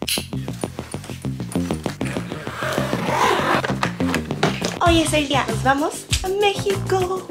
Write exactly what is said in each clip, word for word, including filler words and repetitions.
Hoy es el día, nos vamos a México.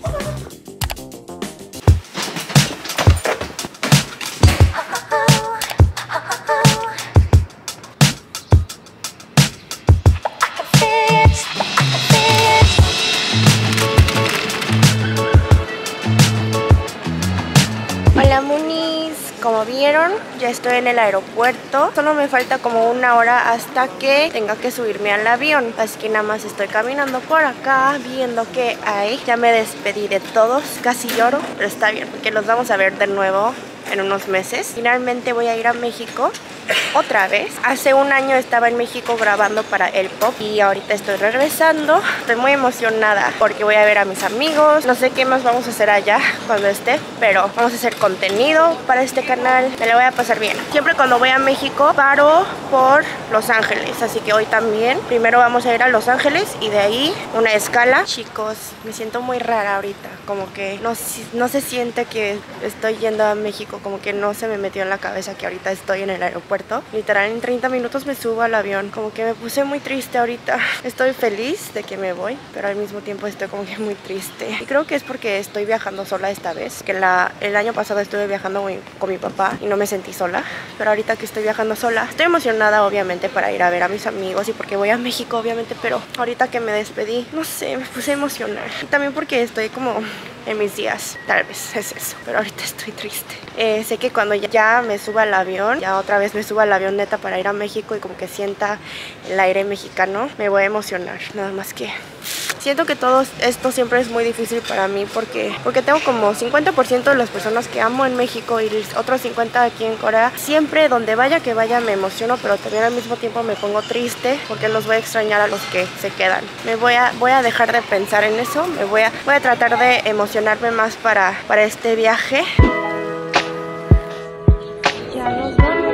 Hola Munis, como vieron ya estoy en el aeropuerto. Solo me falta como una hora hasta que tenga que subirme al avión, así que nada más estoy caminando por acá viendo qué hay. Ya me despedí de todos, casi lloro, pero está bien porque los vamos a ver de nuevo en unos meses. Finalmente voy a ir a México otra vez. Hace un año estaba en México grabando para El Pop y ahorita estoy regresando. Estoy muy emocionada porque voy a ver a mis amigos. No sé qué más vamos a hacer allá cuando esté, pero vamos a hacer contenido para este canal. Me lo voy a pasar bien. Siempre cuando voy a México paro por Los Ángeles, así que hoy también. Primero vamos a ir a Los Ángeles y de ahí una escala. Chicos, me siento muy rara ahorita. Como que no, no se siente que estoy yendo a México. Como que no se me metió en la cabeza que ahorita estoy en el aeropuerto. Literal en treinta minutos me subo al avión. Como que me puse muy triste ahorita. Estoy feliz de que me voy, pero al mismo tiempo estoy como que muy triste. Y creo que es porque estoy viajando sola esta vez. Que la, el año pasado estuve viajando con mi, con mi papá y no me sentí sola. Pero ahorita que estoy viajando sola, estoy emocionada obviamente para ir a ver a mis amigos y porque voy a México obviamente. Pero ahorita que me despedí, no sé, me puse a emocionar. Y también porque estoy como en mis días, tal vez es eso, pero ahorita estoy triste. Eh, sé que cuando ya me suba al avión, ya otra vez me suba al avión neta para ir a México y como que sienta el aire mexicano, me voy a emocionar. Nada más que siento que todo esto siempre es muy difícil para mí porque, porque tengo como cincuenta por ciento de las personas que amo en México y el otro cincuenta por ciento aquí en Corea. Siempre donde vaya que vaya me emociono, pero también al mismo tiempo me pongo triste porque los voy a extrañar a los que se quedan. Me voy a, voy a dejar de pensar en eso, me voy a, voy a tratar de emocionarme más para, para este viaje. Ya nos vamos.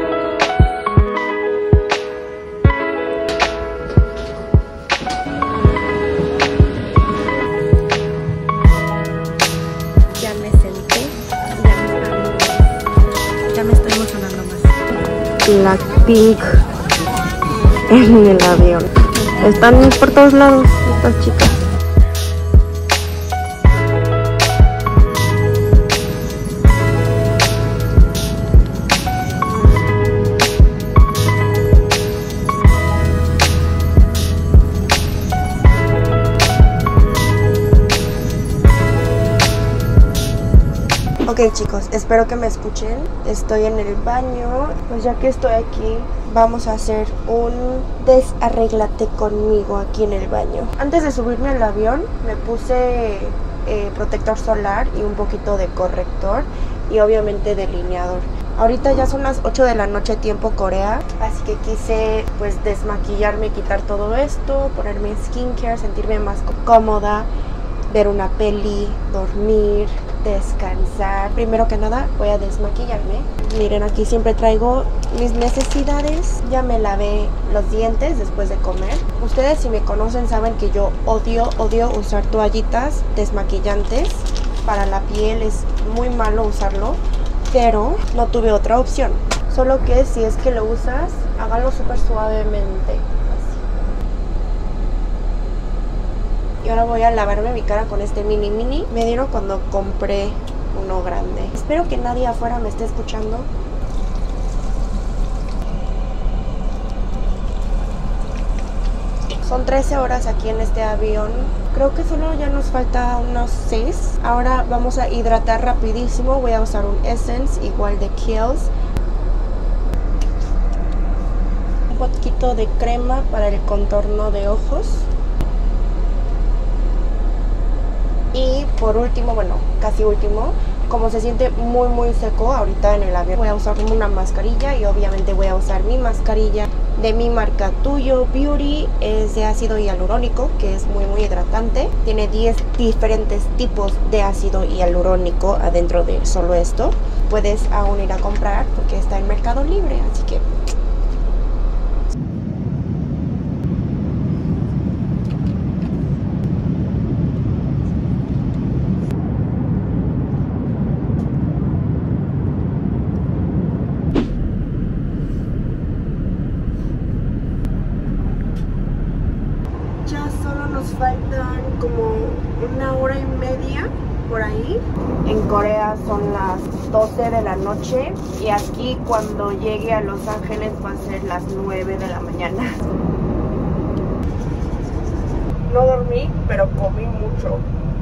Ya me senté, ya me, ya me estoy emocionando más. Blackpink en el avión. Están por todos lados estas chicas. Ok chicos, espero que me escuchen. Estoy en el baño. Pues ya que estoy aquí, vamos a hacer un desarréglate conmigo aquí en el baño. Antes de subirme al avión, me puse eh, protector solar y un poquito de corrector y obviamente delineador. Ahorita ya son las ocho de la noche tiempo Corea, así que quise pues desmaquillarme, quitar todo esto, ponerme skincare, sentirme más cómoda, ver una peli, dormir, descansar. Primero que nada voy a desmaquillarme. Miren, aquí siempre traigo mis necesidades. Ya me lavé los dientes después de comer. Ustedes si me conocen saben que yo odio, odio usar toallitas desmaquillantes. Para la piel es muy malo usarlo, pero no tuve otra opción. Solo que si es que lo usas, hágalo súper suavemente. Y ahora voy a lavarme mi cara con este mini mini. Me dieron cuando compré uno grande. Espero que nadie afuera me esté escuchando. Son trece horas aquí en este avión. Creo que solo ya nos falta unos seis. Ahora vamos a hidratar rapidísimo. Voy a usar un Essence igual de Kiehl's. Un poquito de crema para el contorno de ojos. Y por último, bueno, casi último, como se siente muy muy seco ahorita en el avión, voy a usar una mascarilla y obviamente voy a usar mi mascarilla de mi marca Tuyo Beauty. Es de ácido hialurónico, que es muy muy hidratante. Tiene diez diferentes tipos de ácido hialurónico adentro de solo esto. Puedes aún ir a comprar porque está en Mercado Libre, así que... faltan como una hora y media por ahí. En Corea son las doce de la noche y aquí cuando llegue a Los Ángeles va a ser las nueve de la mañana. No dormí, pero comí mucho.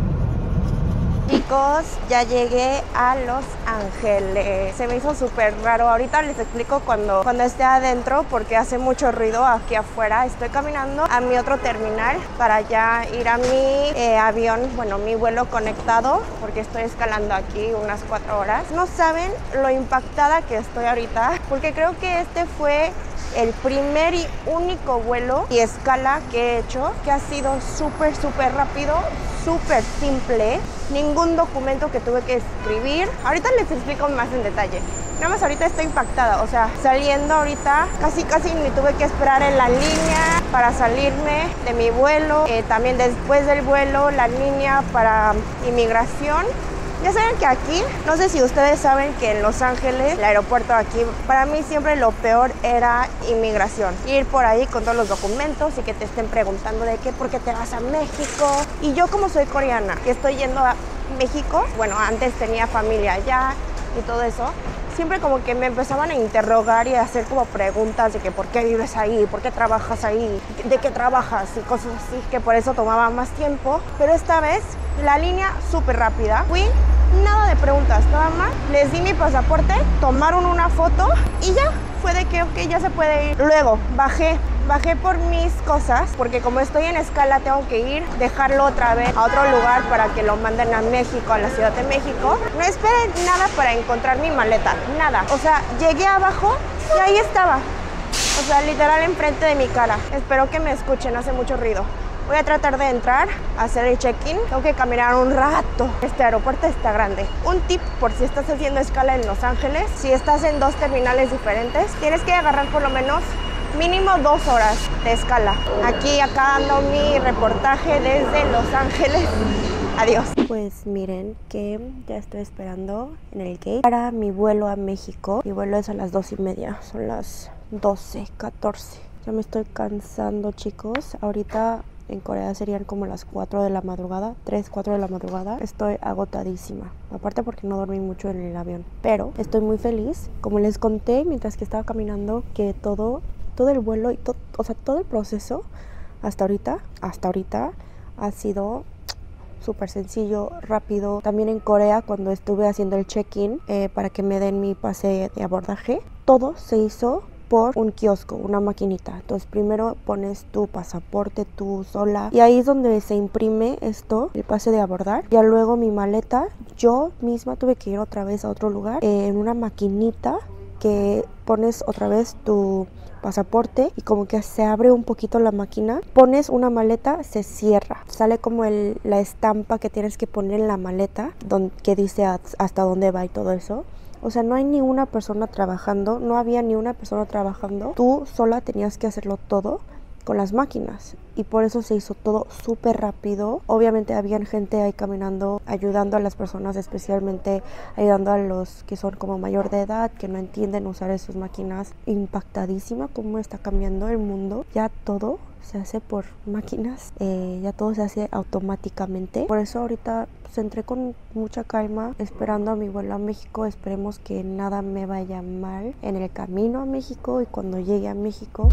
Chicos, ya llegué a Los Ángeles. Se me hizo súper raro. Ahorita les explico cuando, cuando esté adentro porque hace mucho ruido aquí afuera. Estoy caminando a mi otro terminal para ya ir a mi eh, avión, bueno, mi vuelo conectado, porque estoy escalando aquí unas cuatro horas. No saben lo impactada que estoy ahorita, porque creo que este fue el primer y único vuelo y escala que he hecho, que ha sido súper, súper rápido, súper simple. Ningún documento que tuve que escribir. Ahorita les explico más en detalle. Nada más ahorita estoy impactada, o sea, saliendo ahorita casi casi ni tuve que esperar en la línea para salirme de mi vuelo. Eh, también después del vuelo, la línea para inmigración. Ya saben que aquí, no sé si ustedes saben que en Los Ángeles, el aeropuerto aquí, para mí siempre lo peor era inmigración. Ir por ahí con todos los documentos y que te estén preguntando de qué, por qué te vas a México. Y yo como soy coreana, que estoy yendo a México, bueno, antes tenía familia allá y todo eso, siempre como que me empezaban a interrogar y a hacer como preguntas de que por qué vives ahí, por qué trabajas ahí, de qué trabajas y cosas así, que por eso tomaba más tiempo. Pero esta vez la línea súper rápida, fui, nada de preguntas, nada más les di mi pasaporte, tomaron una foto y ya, fue de que ok, ya se puede ir. Luego bajé, bajé por mis cosas, porque como estoy en escala tengo que ir, dejarlo otra vez a otro lugar para que lo manden a México, a la Ciudad de México. No esperé nada para encontrar mi maleta, nada. O sea, llegué abajo y ahí estaba. O sea, literal enfrente de mi cara. Espero que me escuchen, hace mucho ruido. Voy a tratar de entrar, hacer el check-in. Tengo que caminar un rato. Este aeropuerto está grande. Un tip por si estás haciendo escala en Los Ángeles. Si estás en dos terminales diferentes, tienes que agarrar por lo menos mínimo dos horas de escala. Aquí acá ando mi reportaje desde Los Ángeles. Adiós. Pues miren que ya estoy esperando en el gate para mi vuelo a México. Mi vuelo es a las dos y media. Son las doce, catorce. Ya me estoy cansando, chicos. Ahorita en Corea serían como las cuatro de la madrugada, tres, cuatro de la madrugada. Estoy agotadísima, aparte porque no dormí mucho en el avión. Pero estoy muy feliz, como les conté mientras que estaba caminando, que todo, todo el vuelo y todo, o sea, todo el proceso hasta ahorita, hasta ahorita ha sido súper sencillo, rápido. También en Corea, cuando estuve haciendo el check-in eh, para que me den mi pase de abordaje, todo se hizo por un kiosco, una maquinita. Entonces primero pones tu pasaporte tú sola y ahí es donde se imprime esto, el pase de abordar. Ya luego mi maleta, yo misma tuve que ir otra vez a otro lugar eh, en una maquinita que pones otra vez tu pasaporte y como que se abre un poquito la máquina, pones una maleta, se cierra, sale como el, la estampa que tienes que poner en la maleta donde, que dice hasta dónde va y todo eso. O sea, no hay ni una persona trabajando, no había ni una persona trabajando. Tú sola tenías que hacerlo todo con las máquinas y por eso se hizo todo súper rápido. Obviamente había gente ahí caminando, ayudando a las personas, especialmente ayudando a los que son como mayor de edad, que no entienden usar esas máquinas. Impactadísima cómo está cambiando el mundo. Ya todo se hace por máquinas, eh, ya todo se hace automáticamente. Por eso ahorita pues, entré con mucha calma esperando a mi vuelo a México. Esperemos que nada me vaya mal en el camino a México y cuando llegue a México.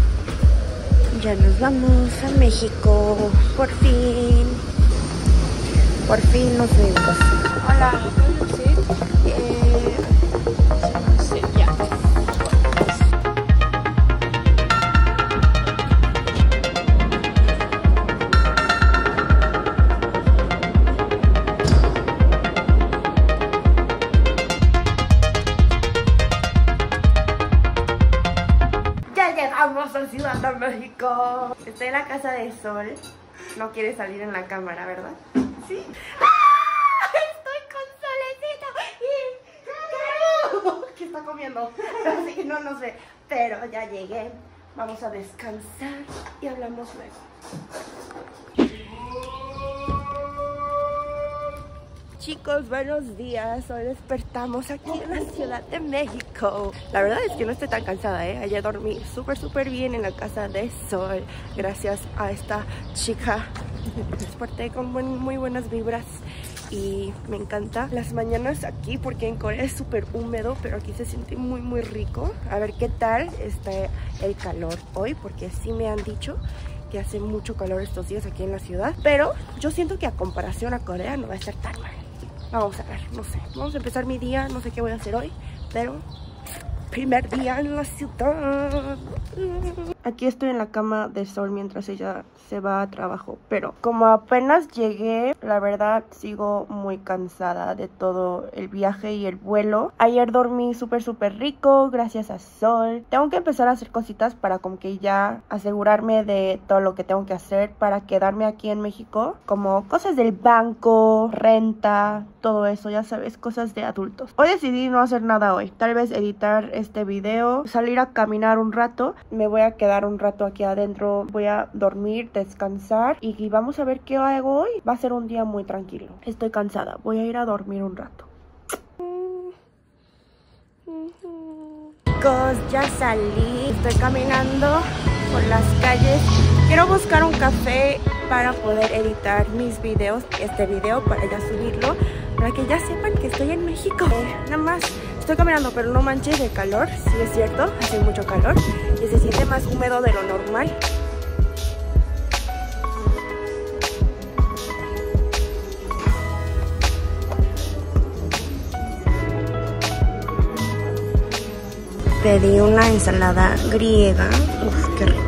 Ya nos vamos a México, por fin, por fin nos vemos. Hola, ¿sí? Eh, no sé, ya. Vamos a Ciudad de México. Estoy en la casa de Sol. No quiere salir en la cámara, ¿verdad? Sí. ¡Ah! Estoy con Solecito. ¿Qué está comiendo? Sí, no, no sé. Pero ya llegué. Vamos a descansar y hablamos luego. Chicos, buenos días. Hoy despertamos aquí en la Ciudad de México. La verdad es que no estoy tan cansada, ¿eh? Ayer dormí súper, súper bien en la casa de Sol. Gracias a esta chica Desperté con buen, muy buenas vibras y me encanta las mañanas aquí porque en Corea es súper húmedo, pero aquí se siente muy muy rico. A ver qué tal está el calor hoy, porque sí me han dicho que hace mucho calor estos días aquí en la ciudad, pero yo siento que a comparación a Corea no va a estar tan mal. Vamos a ver, no sé, vamos a empezar mi día, no sé qué voy a hacer hoy, pero primer día en la ciudad. Aquí estoy en la cama de Sol mientras ella se va a trabajo, pero como apenas llegué, la verdad sigo muy cansada de todo el viaje y el vuelo. Ayer dormí súper súper rico gracias a Sol. Tengo que empezar a hacer cositas para como que ya asegurarme de todo lo que tengo que hacer para quedarme aquí en México, como cosas del banco, renta, todo eso, ya sabes, cosas de adultos. Hoy decidí no hacer nada hoy, tal vez editar este video, salir a caminar un rato. Me voy a quedar un rato aquí adentro, voy a dormir, descansar y vamos a ver qué hago hoy. Va a ser un día muy tranquilo. Estoy cansada, voy a ir a dormir un rato. Chicos, ya salí, estoy caminando por las calles. Quiero buscar un café para poder editar mis videos, este video para ya subirlo, para que ya sepan que estoy en México. Eh, nada más estoy caminando, pero no manches de calor, sí es cierto, hace mucho calor y se siente más húmedo de lo normal. Pedí una ensalada griega. Uf, qué rico.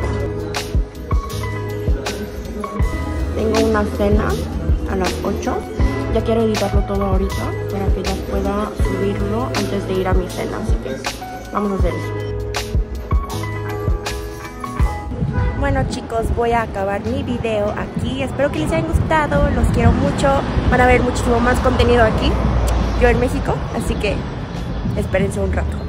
Tengo una cena a las ocho. Ya quiero editarlo todo ahorita para que ya pueda subirlo antes de ir a mi cena. Así que vamos a hacer eso. Bueno chicos, voy a acabar mi video aquí. Espero que les haya gustado. Los quiero mucho. Van a ver muchísimo más contenido aquí, yo en México. Así que espérense un rato.